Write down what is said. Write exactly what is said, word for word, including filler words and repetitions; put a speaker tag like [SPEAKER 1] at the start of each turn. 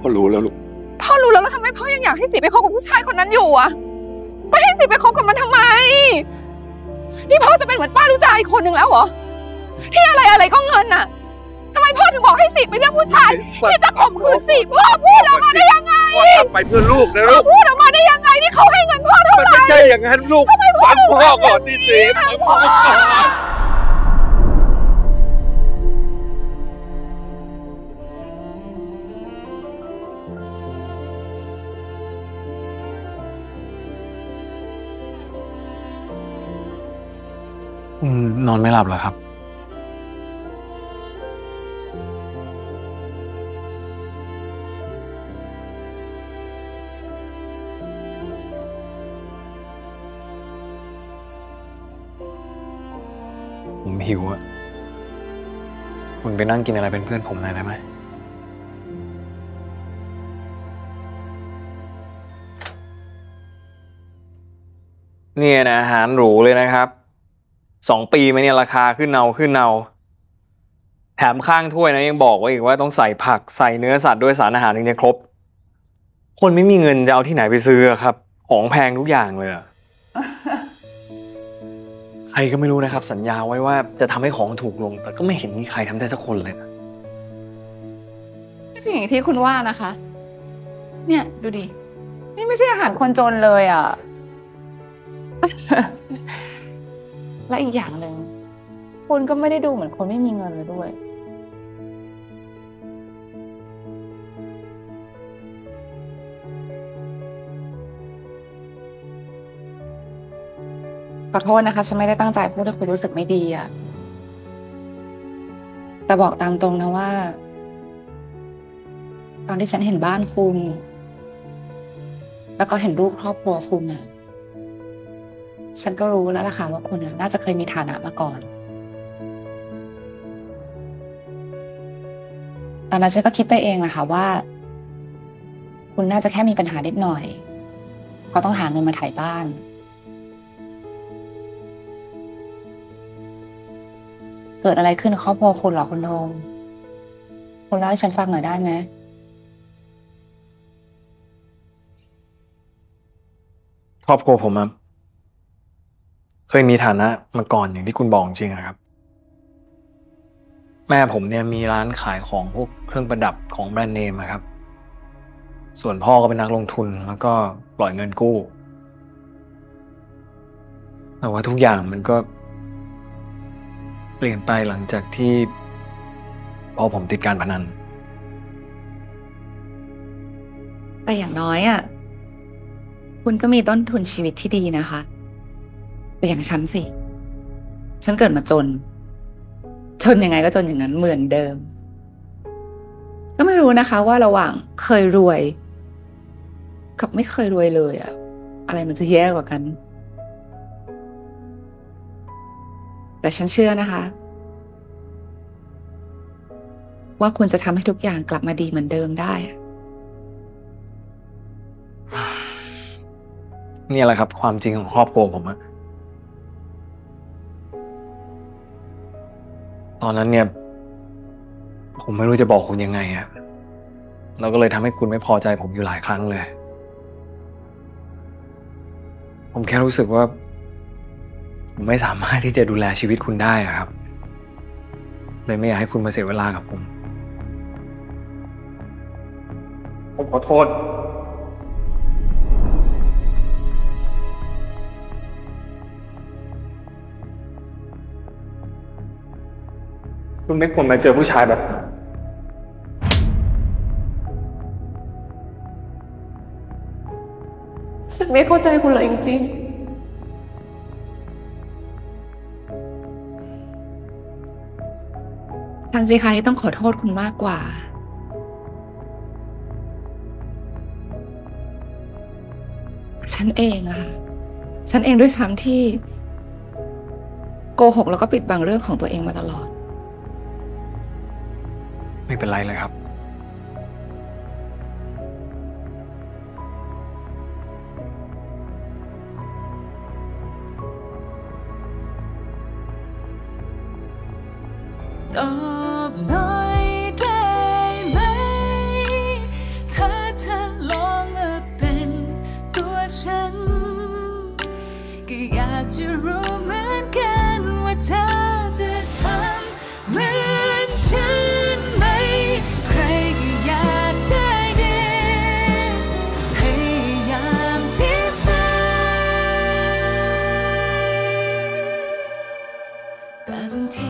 [SPEAKER 1] พ่อรู้แล้วลูก
[SPEAKER 2] พ่อรู้แล้วแล้วทำไมพ่อยังอยากให้สิไปคบกับผู้ชายคนนั้นอยู่อะไม่ให้สิไปคบกับมันทำไมนี่พ่อจะเป็นเหมือนป้าดูใจอีกคนหนึ่งแล้วเหรอที่อะไรอะไรก็เงินน่ะทำไมพ่อถึงบอกให้สิไปเลือกผู้ชายที่จะข่มขืนสิพ่อพูดออกมาได้ยังไง
[SPEAKER 1] พ่อทำไปเพื่อลูกนะลูก
[SPEAKER 2] พูดออกมาได้ยังไงนี่เขาให้เงินพ่อเท่าไหร่
[SPEAKER 1] มันไม่ใช่อย่างนั้นลูกฟังพ่อก่อนสิสิฟังพ่อก่อน
[SPEAKER 3] นอนไม่หลับเหรอครับผมหิวอะคุณไปนั่งกินอะไรเป็นเพื่อนผมหน่อยได้ไหมเนี่ยนะอาหารหรูเลยนะครับสองปีมาเนี่ยราคาขึ้นเนาขึ้นเนาแถมข้างถ้วยนะยังบอกไว้อีกว่าต้องใส่ผักใส่เนื้อสัตว์ด้วยสารอาหารถึงจะครบคนไม่มีเงินจะเอาที่ไหนไปซื้อครับของแพงทุกอย่างเลยใครก็ไม่รู้นะครับสัญญาไว้ว่าจะทำให้ของถูกลงแต่ก็ไม่เห็นมีใครทำได้สักคนเลยนะ
[SPEAKER 2] ไม่ถึงอย่างที่คุณว่านะคะเนี่ยดูดินี่ไม่ใช่อาหารคนจนเลยอ่ะ และอีกอย่างหนึ่งคุณก็ไม่ได้ดูเหมือนคนไม่มีเงินเลยด้วยขอโทษนะคะฉันไม่ได้ตั้งใจพูดให้คุณรู้สึกไม่ดีอะแต่บอกตามตรงนะว่าตอนที่ฉันเห็นบ้านคุณแล้วก็เห็นรูปครอบครัวคุณน่ะฉันก็รู้แล้วล่ะค่ะว่าคุณน่าจะเคยมีฐานะมาก่อนตอนนั้นฉันก็คิดไปเองแหละค่ะว่าคุณน่าจะแค่มีปัญหานิดหน่อยเพราะต้องหาเงินมาถ่ายบ้านเกิดอะไรขึ้นกับครอบครัวคุณหรอคุณโดมคุณเล่าให้ฉันฟังหน่อยได้ไหม
[SPEAKER 3] ครอบครัวผมอะเคยมีฐานะมาก่อนอย่างที่คุณบอกจริงนะครับแม่ผมเนี่ยมีร้านขายของพวกเครื่องประดับของแบรนด์เนมครับส่วนพ่อก็เป็นนักลงทุนแล้วก็ปล่อยเงินกู้แต่ว่าทุกอย่างมันก็เปลี่ยนไปหลังจากที่พ่อผมติดการพนัน
[SPEAKER 2] แต่อย่างน้อยอ่ะคุณก็มีต้นทุนชีวิตที่ดีนะคะแต่อย่างฉันสิฉันเกิดมาจนจนยังไงก็จนอย่างนั้นเหมือนเดิมก็ไม่รู้นะคะว่าระหว่างเคยรวยกับไม่เคยรวยเลยอะอะไรมันจะแย่กว่ากันแต่ฉันเชื่อนะคะว่าคุณจะทำให้ทุกอย่างกลับมาดีเหมือนเดิมได้
[SPEAKER 3] นี่แหละครับความจริงของครอบครัวผมอะตอนนั้นเนี่ยผมไม่รู้จะบอกคุณยังไงอะแล้วก็เลยทำให้คุณไม่พอใจผมอยู่หลายครั้งเลยผมแค่รู้สึกว่าผมไม่สามารถที่จะดูแลชีวิตคุณได้อะครับเลยไม่อยากให้คุณมาเสียเวลากับผมผมขอโทษคุณไม่ควรมาเจอผู้ชายแบบ
[SPEAKER 2] ฉันไม่เข้าใจคุณเลยจริงๆฉันสิคะที่ต้องขอโทษคุณมากกว่าฉันเองอะค่ะฉันเองด้วยซ้ำที่โกหกแล้วก็ปิดบังเรื่องของตัวเองมาตลอด
[SPEAKER 3] ไม่เป็นไรเลยครับ
[SPEAKER 4] ตอบหน่อยได้ไหมเธอจะรู้